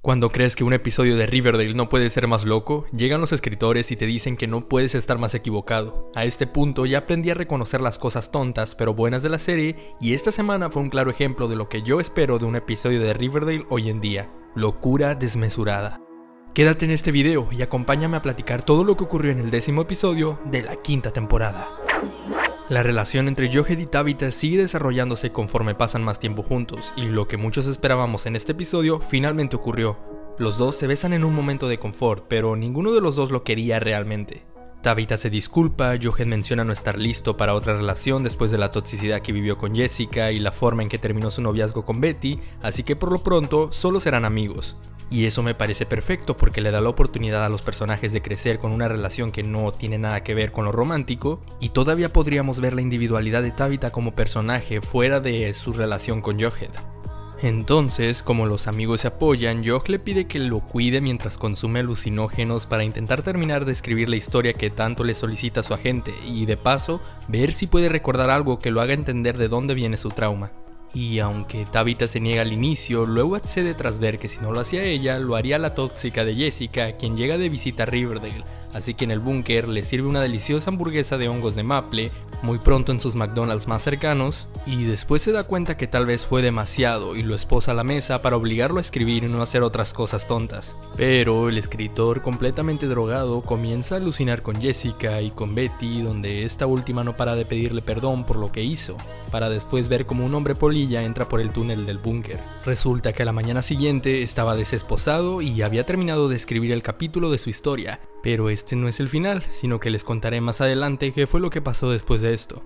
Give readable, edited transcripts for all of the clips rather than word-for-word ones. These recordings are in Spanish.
Cuando crees que un episodio de Riverdale no puede ser más loco, llegan los escritores y te dicen que no puedes estar más equivocado. A este punto ya aprendí a reconocer las cosas tontas pero buenas de la serie, y esta semana fue un claro ejemplo de lo que yo espero de un episodio de Riverdale hoy en día: locura desmesurada. Quédate en este video y acompáñame a platicar todo lo que ocurrió en el 10º episodio de la 5ª temporada. La relación entre Jughead y Tabitha sigue desarrollándose conforme pasan más tiempo juntos, y lo que muchos esperábamos en este episodio finalmente ocurrió. Los dos se besan en un momento de confort, pero ninguno de los dos lo quería realmente. Tabitha se disculpa, Jughead menciona no estar listo para otra relación después de la toxicidad que vivió con Jessica y la forma en que terminó su noviazgo con Betty, así que por lo pronto solo serán amigos. Y eso me parece perfecto porque le da la oportunidad a los personajes de crecer con una relación que no tiene nada que ver con lo romántico, y todavía podríamos ver la individualidad de Tabitha como personaje fuera de su relación con Jughead. Entonces, como los amigos se apoyan, Jughead le pide que lo cuide mientras consume alucinógenos para intentar terminar de escribir la historia que tanto le solicita a su agente y, de paso, ver si puede recordar algo que lo haga entender de dónde viene su trauma. Y aunque Tabitha se niega al inicio, luego accede tras ver que si no lo hacía ella, lo haría la tóxica de Jessica, quien llega de visita a Riverdale, así que en el búnker le sirve una deliciosa hamburguesa de hongos de maple, muy pronto en sus McDonald's más cercanos, y después se da cuenta que tal vez fue demasiado y lo esposa a la mesa para obligarlo a escribir y no hacer otras cosas tontas. Pero el escritor, completamente drogado, comienza a alucinar con Jessica y con Betty, donde esta última no para de pedirle perdón por lo que hizo, para después ver como un hombre polilla entra por el túnel del búnker. Resulta que a la mañana siguiente estaba desesposado y había terminado de escribir el capítulo de su historia, pero este no es el final, sino que les contaré más adelante qué fue lo que pasó después de esto.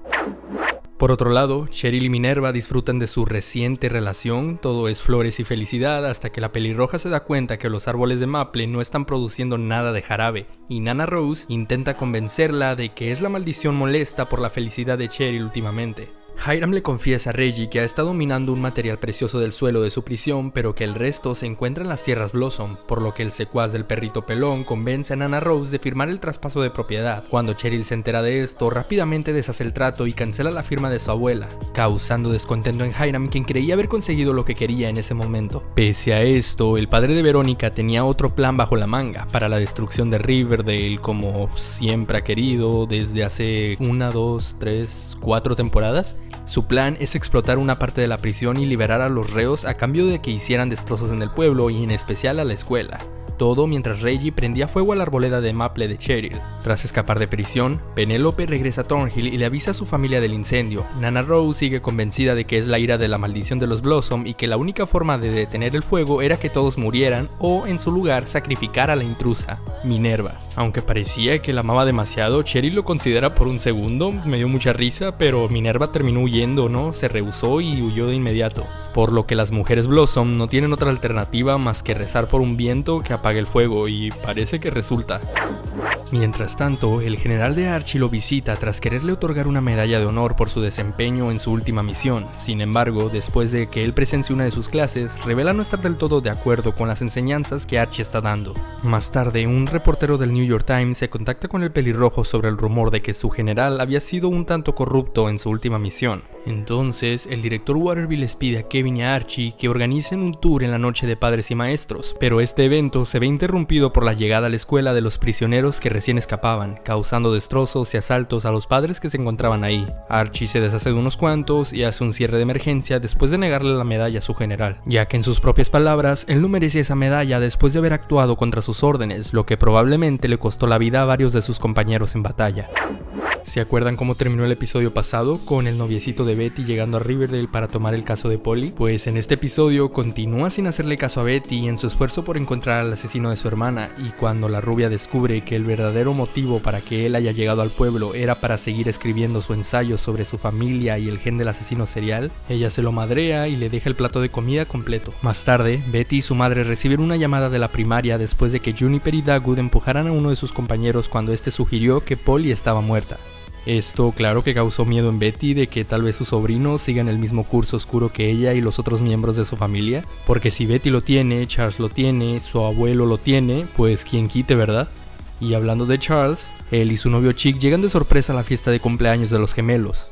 Por otro lado, Cheryl y Minerva disfrutan de su reciente relación, todo es flores y felicidad hasta que la pelirroja se da cuenta que los árboles de maple no están produciendo nada de jarabe, y Nana Rose intenta convencerla de que es la maldición molesta por la felicidad de Cheryl últimamente. Hiram le confiesa a Reggie que ha estado minando un material precioso del suelo de su prisión, pero que el resto se encuentra en las tierras Blossom, por lo que el secuaz del perrito pelón convence a Nana Rose de firmar el traspaso de propiedad. Cuando Cheryl se entera de esto, rápidamente deshace el trato y cancela la firma de su abuela, causando descontento en Hiram, quien creía haber conseguido lo que quería en ese momento. Pese a esto, el padre de Verónica tenía otro plan bajo la manga para la destrucción de Riverdale, como siempre ha querido desde hace 1, 2, 3, 4 temporadas. Su plan es explotar una parte de la prisión y liberar a los reos a cambio de que hicieran destrozos en el pueblo y en especial a la escuela. Todo mientras Reggie prendía fuego a la arboleda de maple de Cheryl. Tras escapar de prisión, Penélope regresa a Thornhill y le avisa a su familia del incendio. Nana Rose sigue convencida de que es la ira de la maldición de los Blossom y que la única forma de detener el fuego era que todos murieran o, en su lugar, sacrificar a la intrusa, Minerva. Aunque parecía que la amaba demasiado, Cheryl lo considera por un segundo, me dio mucha risa, pero Minerva terminó huyendo, ¿no? Se rehusó y huyó de inmediato. Por lo que las mujeres Blossom no tienen otra alternativa más que rezar por un viento que apague el fuego, y parece que resulta. Mientras tanto, el general de Archie lo visita tras quererle otorgar una medalla de honor por su desempeño en su última misión. Sin embargo, después de que él presencie una de sus clases, revela no estar del todo de acuerdo con las enseñanzas que Archie está dando. Más tarde, un reportero del New York Times se contacta con el pelirrojo sobre el rumor de que su general había sido un tanto corrupto en su última misión. Entonces, el director Waterby les pide a Kevin y a Archie que organicen un tour en la noche de padres y maestros, pero este evento se ve interrumpido por la llegada a la escuela de los prisioneros que recién escapaban, causando destrozos y asaltos a los padres que se encontraban ahí. Archie se deshace de unos cuantos y hace un cierre de emergencia después de negarle la medalla a su general, ya que en sus propias palabras, él no merecía esa medalla después de haber actuado contra sus órdenes, lo que probablemente le costó la vida a varios de sus compañeros en batalla. ¿Se acuerdan cómo terminó el episodio pasado, con el noviecito de Betty llegando a Riverdale para tomar el caso de Polly? Pues en este episodio continúa sin hacerle caso a Betty en su esfuerzo por encontrar al asesino de su hermana, y cuando la rubia descubre que el verdadero motivo para que él haya llegado al pueblo era para seguir escribiendo su ensayo sobre su familia y el gen del asesino serial, ella se lo madrea y le deja el plato de comida completo. Más tarde, Betty y su madre reciben una llamada de la primaria después de que Juniper y Dagwood empujaran a uno de sus compañeros cuando este sugirió que Polly estaba muerta. Esto claro que causó miedo en Betty de que tal vez su sobrino siga en el mismo curso oscuro que ella y los otros miembros de su familia, porque si Betty lo tiene, Charles lo tiene, su abuelo lo tiene, pues quien quite, ¿verdad? Y hablando de Charles, él y su novio Chick llegan de sorpresa a la fiesta de cumpleaños de los gemelos.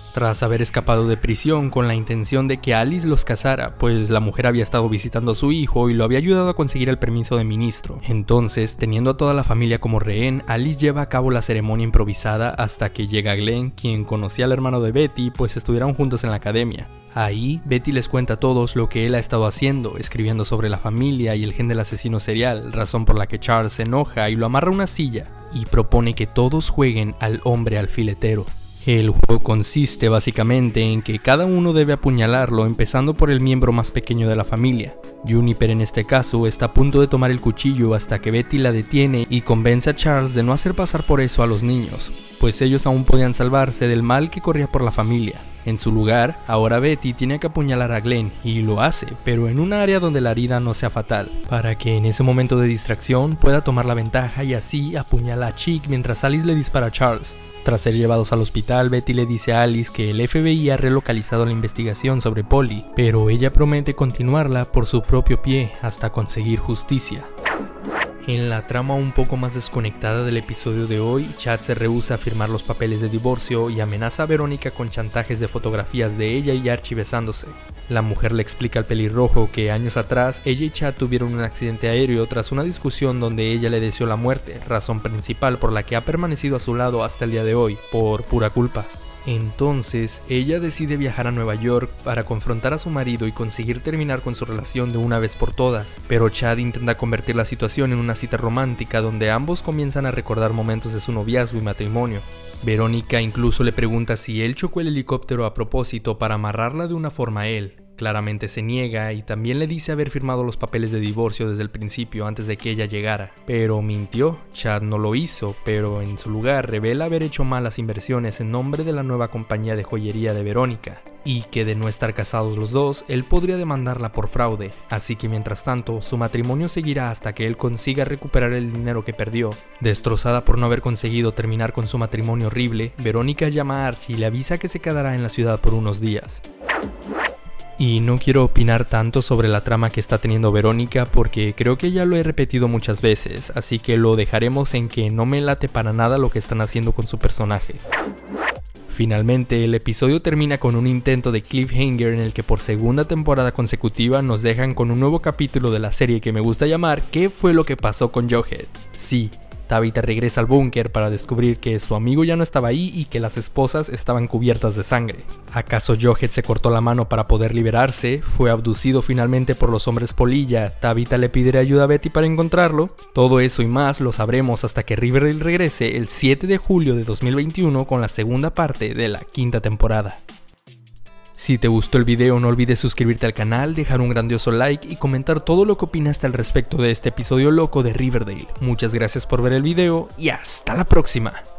Tras haber escapado de prisión con la intención de que Alice los casara, pues la mujer había estado visitando a su hijo y lo había ayudado a conseguir el permiso de ministro. Entonces, teniendo a toda la familia como rehén, Alice lleva a cabo la ceremonia improvisada hasta que llega Glenn, quien conocía al hermano de Betty, pues estuvieron juntos en la academia. Ahí, Betty les cuenta a todos lo que él ha estado haciendo, escribiendo sobre la familia y el gen del asesino serial, razón por la que Charles se enoja y lo amarra a una silla, y propone que todos jueguen al hombre alfiletero. El juego consiste básicamente en que cada uno debe apuñalarlo, empezando por el miembro más pequeño de la familia. Juniper en este caso está a punto de tomar el cuchillo hasta que Betty la detiene y convence a Charles de no hacer pasar por eso a los niños, pues ellos aún podían salvarse del mal que corría por la familia. En su lugar, ahora Betty tiene que apuñalar a Glenn, y lo hace, pero en un área donde la herida no sea fatal, para que en ese momento de distracción pueda tomar la ventaja y así apuñala a Chick mientras Alice le dispara a Charles. Tras ser llevados al hospital, Betty le dice a Alice que el FBI ha relocalizado la investigación sobre Polly, pero ella promete continuarla por su propio pie hasta conseguir justicia. En la trama un poco más desconectada del episodio de hoy, Chad se rehúsa a firmar los papeles de divorcio y amenaza a Verónica con chantajes de fotografías de ella y Archie besándose. La mujer le explica al pelirrojo que años atrás ella y Chad tuvieron un accidente aéreo tras una discusión donde ella le deseó la muerte, razón principal por la que ha permanecido a su lado hasta el día de hoy, por pura culpa. Entonces, ella decide viajar a Nueva York para confrontar a su marido y conseguir terminar con su relación de una vez por todas, pero Chad intenta convertir la situación en una cita romántica donde ambos comienzan a recordar momentos de su noviazgo y matrimonio. Verónica incluso le pregunta si él chocó el helicóptero a propósito para amarrarla de una forma a él. Claramente se niega y también le dice haber firmado los papeles de divorcio desde el principio antes de que ella llegara. Pero mintió, Chad no lo hizo, pero en su lugar revela haber hecho malas inversiones en nombre de la nueva compañía de joyería de Verónica, y que de no estar casados los dos, él podría demandarla por fraude, así que mientras tanto, su matrimonio seguirá hasta que él consiga recuperar el dinero que perdió. Destrozada por no haber conseguido terminar con su matrimonio horrible, Verónica llama a Archie y le avisa que se quedará en la ciudad por unos días. Y no quiero opinar tanto sobre la trama que está teniendo Verónica porque creo que ya lo he repetido muchas veces, así que lo dejaremos en que no me late para nada lo que están haciendo con su personaje. Finalmente, el episodio termina con un intento de cliffhanger en el que por segunda temporada consecutiva nos dejan con un nuevo capítulo de la serie que me gusta llamar ¿Qué fue lo que pasó con Jughead? Sí, Tabitha regresa al búnker para descubrir que su amigo ya no estaba ahí y que las esposas estaban cubiertas de sangre. ¿Acaso Jughead se cortó la mano para poder liberarse? ¿Fue abducido finalmente por los hombres polilla? ¿Tabitha le pedirá ayuda a Betty para encontrarlo? Todo eso y más lo sabremos hasta que Riverdale regrese el 7 de julio de 2021 con la segunda parte de la quinta temporada. Si te gustó el video no olvides suscribirte al canal, dejar un grandioso like y comentar todo lo que opinaste al respecto de este episodio loco de Riverdale. Muchas gracias por ver el video y hasta la próxima.